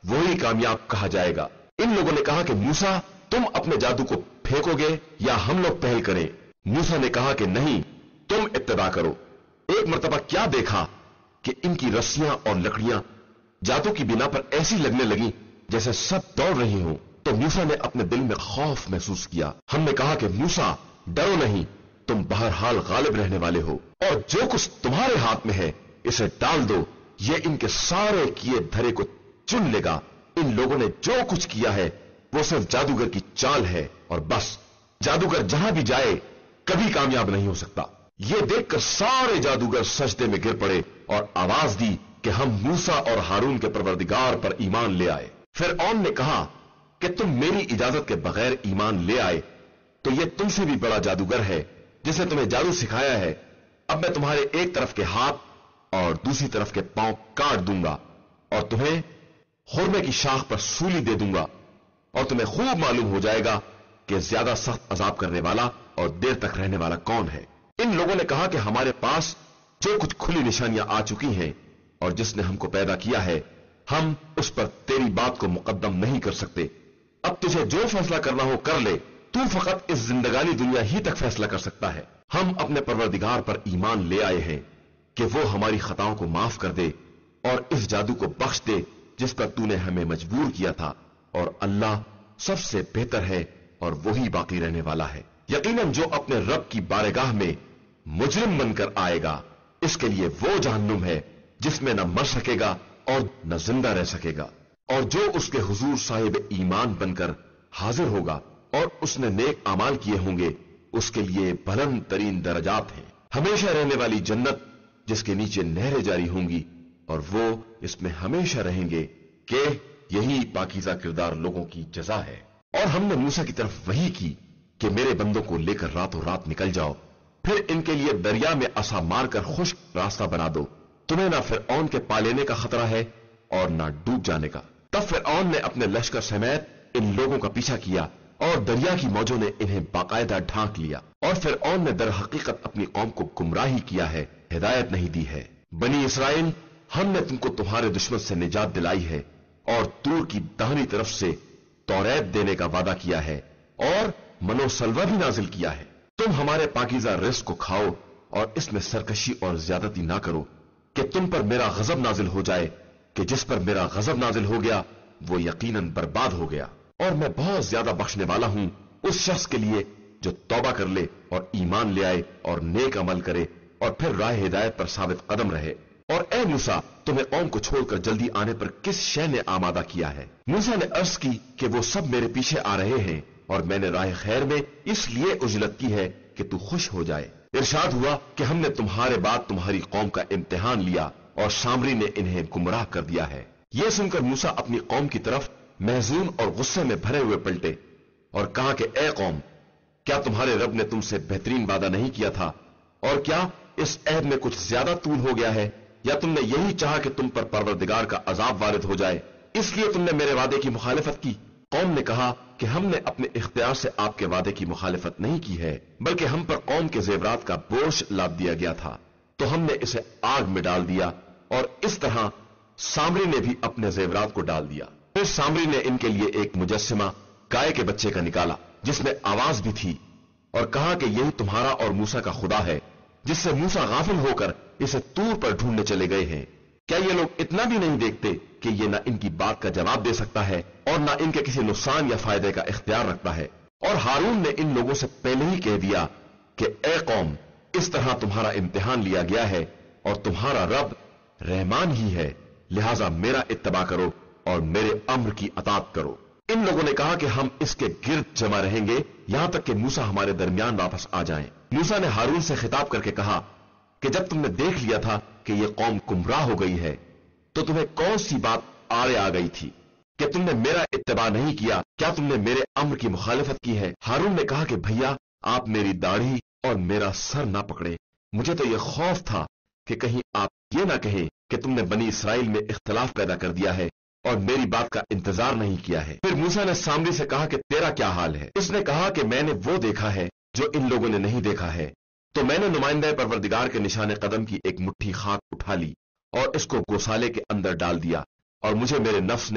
A: वही कामयाब कहा जाएगा। इन लोगों ने कहा कि मूसा, तुम अपने जादू को फेंकोगे या हम लोग पहल करें? मूसा ने कहा कि नहीं, तुम इब्तिदा करो। एक मर्तबा क्या देखा कि इनकी रस्सियां और लकड़ियां जादू की बिना पर ऐसी लगने लगी जैसे सब दौड़ रही हों। तो मूसा ने अपने दिल में खौफ महसूस किया। हमने कहा कि मूसा, डरो नहीं, तुम बहरहाल गालिब रहने वाले हो, और जो कुछ तुम्हारे हाथ में है इसे डाल दो, ये इनके सारे किए धरे को चुन लेगा। इन लोगों ने जो कुछ किया है वो सिर्फ जादूगर की चाल है, और बस जादूगर जहां भी जाए कभी कामयाब नहीं हो सकता। ये देखकर सारे जादूगर सजदे में गिर पड़े और आवाज दी कि हम मूसा और हारून के परवरदिगार पर ईमान ले आए। फिरऔन ने कहा कि तुम मेरी इजाजत के बगैर ईमान ले आए तो यह तुमसे भी बड़ा जादूगर है जिसने तुम्हें जादू सिखाया है। अब मैं तुम्हारे एक तरफ के हाथ और दूसरी तरफ के पांव काट दूंगा और तुम्हें खुरमे की शाख पर सूली दे दूंगा, और तुम्हें खूब मालूम हो जाएगा कि ज्यादा सख्त अजाब करने वाला और देर तक रहने वाला कौन है। इन लोगों ने कहा कि हमारे पास जो कुछ खुली निशानियां आ चुकी हैं और जिसने हमको पैदा किया है, हम उस पर तेरी बात को मुकद्दम नहीं कर सकते। अब तुझे जो फैसला करना हो कर ले, तू फकत इस जिंदगानी दुनिया ही तक फैसला कर सकता है। हम अपने परवरदिगार पर ईमान ले आए हैं कि वो हमारी खताओं को माफ कर दे और इस जादू को बख्श दे जिस पर तूने हमें मजबूर किया था, और अल्लाह सबसे बेहतर है और वही बाकी रहने वाला है। यकीनन जो अपने रब की बारगाह में मुजरिम बनकर आएगा, इसके लिए वो जहन्नुम है जिसमें न मर सकेगा और न जिंदा रह सकेगा। और जो उसके हुजूर साहिब ईमान बनकर हाजिर होगा और उसने नेक अमाल किए होंगे, उसके लिए बुलंद तरीन दर्जात हैं, हमेशा रहने वाली जन्नत जिसके नीचे नहरें जारी होंगी, और वो इसमें हमेशा रहेंगे कि यही पाकीज़ा किरदार लोगों की जजा है। और हमने मूसा की तरफ वही की कि मेरे बंदों को लेकर रातों रात निकल जाओ, फिर इनके लिए दरिया में असा मारकर खुश्क रास्ता बना दो। तुम्हें ना फिरऔन के पा लेने का खतरा है और ना डूब जाने का। तब फिरऔन ने अपने लश्कर समेत इन लोगों का पीछा किया और दरिया की मौजों ने इन्हें बाकायदा ढांक लिया। और फिरऔन ने दर हकीकत अपनी कौम को गुमराही किया है, हिदायत नहीं दी है। बनी इसराइल, हमने तुमको तुम्हारे दुश्मन से निजात दिलाई है और तूर की दाहिनी तरफ से तौरेत देने का वादा किया है और मनोसलवा भी नाजिल किया है। तुम हमारे पाकीज़ा रिज़्क़ को खाओ और इसमें सरकशी और ज्यादती ना करो कि तुम पर मेरा गजब नाजिल हो जाए, कि जिस पर मेरा गजब नाजिल हो गया वो यकीनन बर्बाद हो गया। और मैं बहुत ज्यादा बख्शने वाला हूं उस शख्स के लिए जो तौबा कर ले और ईमान ले आए और नेक अमल करे और फिर राह हिदायत पर साबित कदम रहे। और ए मूसा, तुम्हें कौम को छोड़कर जल्दी आने पर किस शय ने आमादा किया है? मूसा ने अर्ज की कि वो सब मेरे पीछे आ रहे हैं और मैंने राह खैर में इसलिए उजलत की है कि तू खुश हो जाए। इरशाद हुआ कि हमने तुम्हारे बाद तुम्हारी कौम का इम्तिहान लिया और सामरी ने इन्हें गुमराह कर दिया है। यह सुनकर मूसा अपनी कौम की तरफ महजून और गुस्से में भरे हुए पलटे और कहा कि ए कौम, क्या तुम्हारे रब ने तुमसे बेहतरीन वादा नहीं किया था? और क्या इस अहद में कुछ ज्यादा तूल हो गया है, या तुमने यही चाहा कि तुम पर परवरदिगार का अजाब वारिद हो जाए, इसलिए तुमने मेरे वादे की मुखालिफत की? कौम ने कहा कि हमने अपने इख्तियार से आपके वादे की मुखालिफत नहीं की है, बल्कि हम पर कौम के जेवरात का बोझ लाद दिया गया था, तो हमने इसे आग में डाल दिया। और इस तरह सामरी ने भी अपने जेवरात को डाल दिया। फिर सामरी ने इनके लिए एक मुजस्सिमा गाय के बच्चे का निकाला जिसमें आवाज भी थी, और कहा कि यही तुम्हारा और मूसा का खुदा है, जिससे मूसा गाफिल होकर इसे तूर पर ढूंढने चले गए हैं। क्या ये लोग इतना भी नहीं देखते कि ये ना इनकी बात का जवाब दे सकता है और ना इनके किसी नुकसान या फायदे का इख्तियार रखता है? और हारून ने इन लोगों से पहले ही कह दिया कि ए कौम, इस तरह तुम्हारा इम्तिहान लिया गया है और तुम्हारा रब रहमान ही है, लिहाजा मेरा इत्तबा करो और मेरे अम्र की अतात करो। इन लोगों ने कहा कि हम इसके गिर्द जमा रहेंगे यहां तक कि मूसा हमारे दरमियान वापस आ जाएं। मूसा ने हारून से खिताब करके कहा कि जब तुमने देख लिया था कि यह कौम गुमराह हो गई है, तो तुम्हें कौन सी बात आड़े आ गई थी कि तुमने मेरा इत्तबा नहीं किया? क्या तुमने मेरे अम्र की मुखालिफत की है? हारून ने कहा कि भैया, आप मेरी दाढ़ी और मेरा सर ना पकड़े। मुझे तो यह खौफ था कि कहीं आप ये ना कहें कि तुमने बनी इसराइल में इख्तिलाफ पैदा कर दिया है और मेरी बात का इंतजार नहीं किया है। फिर मूसा ने सामरी से कहा कि तेरा क्या हाल है? इसने कहा कि मैंने वो देखा है जो इन लोगों ने नहीं देखा है। तो मैंने नुमाइंदा परवरदिगार के निशाने कदम की एक मुट्ठी खाक उठा ली और इसको गोसाले के अंदर डाल दिया, और मुझे मेरे नफ्स ने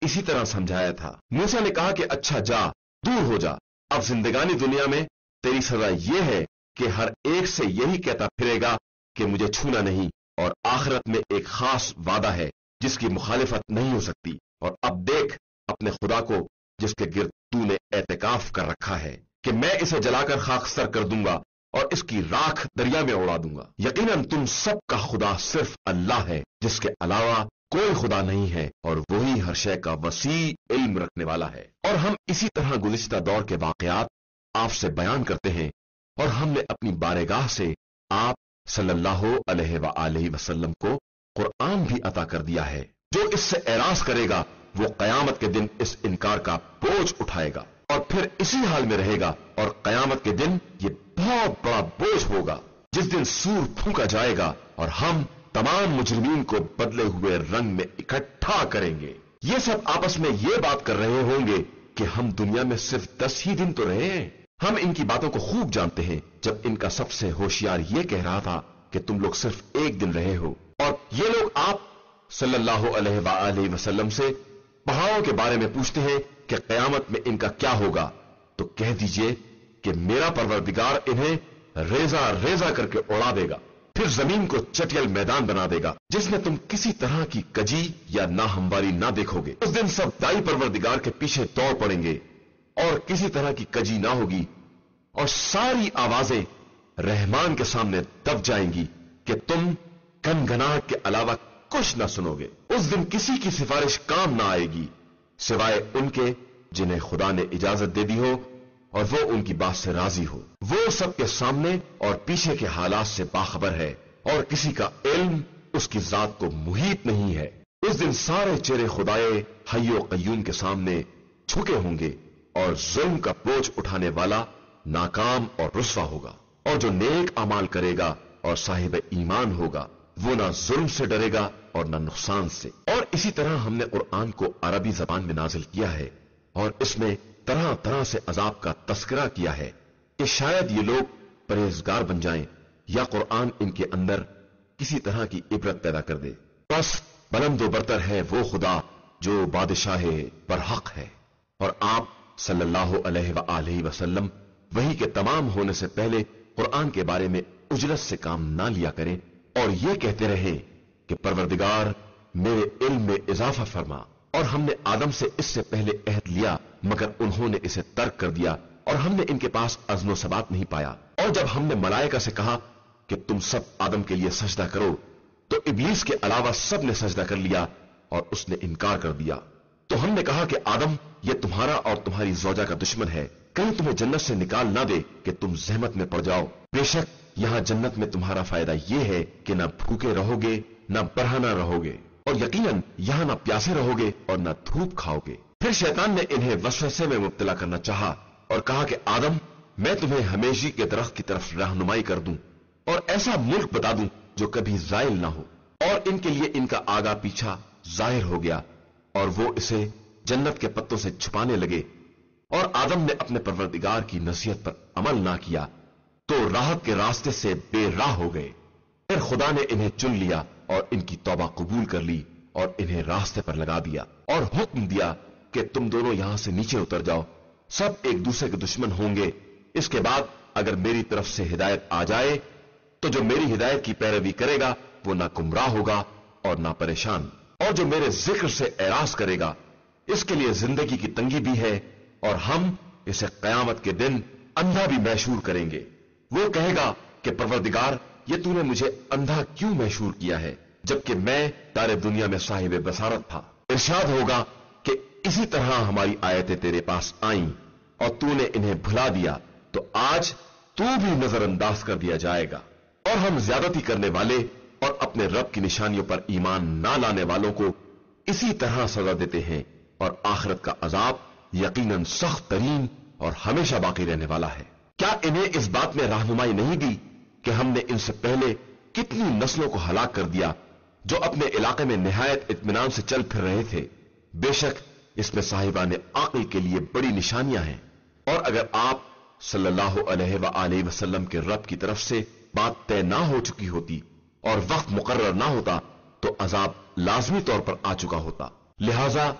A: इसी तरह समझाया था। मूसा ने कहा कि अच्छा जा, दूर हो जा, अब जिंदगानी दुनिया में तेरी सजा यह है कि हर एक से यही कहता फिरेगा कि मुझे छूना नहीं, और आखिरत में एक खास वादा है जिसकी मुखालिफत नहीं हो सकती। और अब देख अपने खुदा को जिसके गिर्द तूने एतकाफ कर रखा है कि मैं इसे जलाकर खाकसर कर दूंगा और इसकी राख दरिया में उड़ा दूंगा। यकीनन तुम सब का खुदा सिर्फ अल्लाह है, जिसके अलावा कोई खुदा नहीं है, और वही हर शय का वसी इल्म रखने वाला है। और हम इसी तरह गुज़िश्ता दौर के वाक़यात आपसे बयान करते हैं, और हमने अपनी बारगाह से आप सल्लल्लाहु अलैहि वसल्लम को कुरान भी अता कर दिया है। जो इससे एराज करेगा वो कयामत के दिन इस इनकार का बोझ उठाएगा और फिर इसी हाल में रहेगा, और कयामत के दिन ये बहुत बड़ा बोझ होगा जिस दिन सूर फूंका जाएगा और हम तमाम मुजरिमीन को बदले हुए रंग में इकट्ठा करेंगे। ये सब आपस में ये बात कर रहे होंगे कि हम दुनिया में सिर्फ दस ही दिन तो रहे हैं। हम इनकी बातों को खूब जानते हैं, जब इनका सबसे होशियार ये कह रहा था कि तुम लोग सिर्फ एक दिन रहे हो। और ये लोग आप सल्लल्लाहु अलैहि वसल्लम से पहाड़ों के बारे में पूछते हैं कि कयामत में इनका क्या होगा, तो कह दीजिए कि मेरा परवरदिगार इन्हें रेजा रेजा करके उड़ा देगा, फिर जमीन को चटियल मैदान बना देगा जिसमें तुम किसी तरह की कजी या नाहमवारी ना देखोगे। उस दिन सब दाई परवरदिगार के पीछे दौड़ पड़ेंगे और किसी तरह की कजी ना होगी, और सारी आवाजें रहमान के सामने दब जाएंगी कि तुम गनगनाहट के अलावा कुछ ना सुनोगे। उस दिन किसी की सिफारिश काम ना आएगी सिवाय उनके जिन्हें खुदा ने इजाजत दे दी हो और वो उनकी बात से राजी हो। वो सबके सामने और पीछे के हालात से बाखबर है, और किसी का इल्म उसकी जात को मुहीत नहीं है। उस दिन सारे चेहरे खुदाए हय्यो कय्यूम के सामने झुके होंगे, और जुल्म का बोझ उठाने वाला नाकाम और रुस्वा होगा। और जो नेक अमाल करेगा और साहिब ईमान होगा वो ना जुल्म से डरेगा और ना नुकसान से। और इसी तरह हमने कुरान को अरबी जबान में नाजिल किया है, और इसमें तरह तरह से अजाब का तस्करा किया है कि शायद ये लोग परहेजगार बन जाएं, या कुरान इनके अंदर किसी तरह की इबरत पैदा कर दे। बस बुलंदो बरतर है वो खुदा जो बादशाह बरहक है। और आप सल्लल्लाहु अलैहि वसल्लम वही के तमाम होने से पहले कुरान के बारे में उजलत से काम ना लिया करें, और ये कहते रहे कि परवरदिगार मेरे इल्म में इजाफा फरमा। और हमने आदम से इससे पहले अहद लिया, मगर उन्होंने इसे तर्क कर दिया, और हमने इनके पास अज़्नो सबात नहीं पाया। और जब हमने मलाइका से कहा कि तुम सब आदम के लिए सजदा करो, तो इब्लीस के अलावा सब ने सजदा कर लिया और उसने इनकार कर दिया। तो हमने कहा कि आदम, ये तुम्हारा और तुम्हारी ज़ौजा का दुश्मन है, कहीं तुम्हें जन्नत से निकाल ना दे कि तुम जहमत में पड़ जाओ। बेशक यहां जन्नत में तुम्हारा फायदा यह है कि ना भूखे रहोगे ना बरहना रहोगे, और यकीनन यहां ना प्यासे रहोगे और ना धूप खाओगे। फिर शैतान ने इन्हें वसवसे में मुब्तला करना चाहा और कहा कि आदम, मैं तुम्हें हमेशी के दरख्त की तरफ रहनुमाई कर दूं और ऐसा मुल्क बता दूं जो कभी जायल ना हो। और इनके लिए इनका आगा पीछा जाहिर हो गया, और वो इसे जन्नत के पत्तों से छुपाने लगे। और आदम ने अपने परवरदिगार की नसीहत पर अमल ना किया तो राहत के रास्ते से बेराह हो गए। फिर खुदा ने इन्हें चुन लिया और इनकी तौबा कबूल कर ली और इन्हें रास्ते पर लगा दिया, और हुक्म दिया कि तुम दोनों यहां से नीचे उतर जाओ, सब एक दूसरे के दुश्मन होंगे। इसके बाद अगर मेरी तरफ से हिदायत आ जाए तो जो मेरी हिदायत की पैरवी करेगा वो ना गुमराह होगा और ना परेशान, और जो मेरे जिक्र से एराज करेगा इसके लिए जिंदगी की तंगी भी है, और हम इसे कयामत के दिन अंधा भी मैशूर करेंगे। वो कहेगा कि परवरदिगार, ये तूने मुझे अंधा क्यों मैशूर किया है जबकि मैं तारे दुनिया में साहिब बसारत था। इरशाद होगा कि इसी तरह हमारी आयतें तेरे पास आईं और तूने इन्हें भुला दिया, तो आज तू भी नजरअंदाज कर दिया जाएगा। और हम ज्यादती करने वाले और अपने रब की निशानियों पर ईमान ना लाने वालों को इसी तरह सजा देते हैं, और आखिरत का अजाब यकीनन सख्त तरीन और हमेशा बाकी रहने वाला है। क्या इन्हें इस बात में रहनुमाई नहीं दी कि हमने इनसे पहले कितनी नस्लों को हलाक कर दिया जो अपने इलाके में निहायत इत्मीनान से चल फिर रहे थे। बेशक इसमें साहिबान आक़िल के लिए बड़ी निशानियां हैं, और अगर आप सल्लल्लाहु अलैहि वसल्लम के रब की तरफ से बात तय ना हो चुकी होती और वक्त मुकर्रर ना होता तो अजाब लाजमी तौर पर आ चुका होता। लिहाजा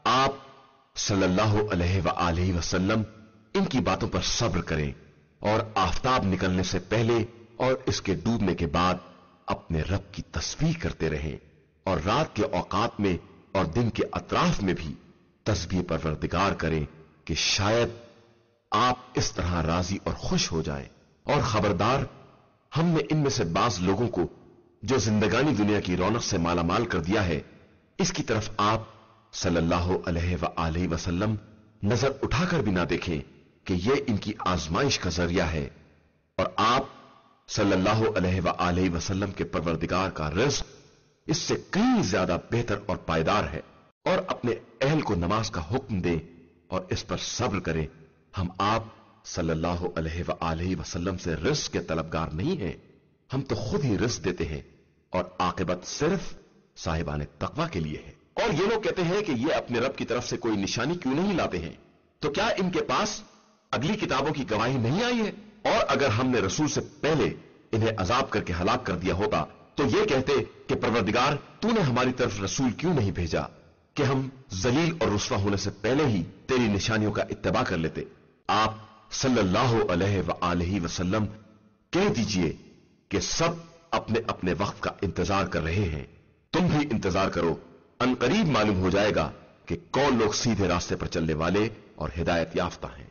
A: آپ صلی اللہ علیہ وآلہ وسلم ان کی باتوں پر صبر کریں اور آفتاب نکلنے سے پہلے اور اس کے ڈوبنے کے بعد اپنے رب کی تسبیح کرتے رہیں، اور رات کے اوقات میں اور دن کے اطراف میں بھی تسبیح پروردگار کریں کہ شاید آپ اس طرح راضی اور خوش ہو جائیں۔ اور خبردار، ہم نے ان میں سے بعض لوگوں کو جو زندگانی دنیا کی رونق سے مالا مال کر دیا ہے، اس کی طرف آپ صلی اللہ علیہ وآلہ وسلم نظر اٹھا کر بھی نہ دیکھیں کہ یہ ان کی آزمائش کا ذریعہ ہے، اور آپ صلی اللہ علیہ وآلہ وسلم کے پروردگار کا رزق اس سے کہیں زیادہ بہتر اور پائیدار ہے۔ اور اپنے اہل کو نماز کا حکم دیں اور اس پر صبر کریں۔ ہم آپ صلی اللہ علیہ وآلہ وسلم سے رزق کے طلبگار نہیں ہیں، ہم تو خود ہی رزق دیتے ہیں، اور عاقبت صرف صاحبان تقوی کے لیے ہے۔ اور یہ لوگ کہتے ہیں کہ یہ اپنے رب کی طرف سے کوئی نشانی کیوں نہیں لاتے ہیں؟ تو کیا ان کے پاس اگلی کتابوں کی گواہی نہیں آئی ہے؟ اور اگر ہم نے رسول سے پہلے انہیں عذاب کر کے ہلاک کر دیا ہوتا تو یہ کہتے کہ پروردگار تو نے ہماری طرف رسول کیوں نہیں بھیجا کہ ہم ذلیل اور رسوا ہونے سے پہلے ہی تیری نشانیوں کا اتباع کر لیتے۔ آپ صلی اللہ علیہ وآلہ وسلم کہہ دیجئے کہ سب اپنے اپنے وقت کا انتظار کر رہے ہیں، تم بھی انتظار کرو، ان قریب معلوم ہو جائے گا کہ کون لوگ سیدھے راستے پر چلنے والے اور ہدایت یافتہ ہیں۔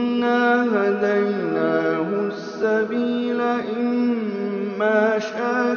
B: إِنَّا هَدَيْنَاهُ السَّبِيلَ إِمَّا شَاكِرًا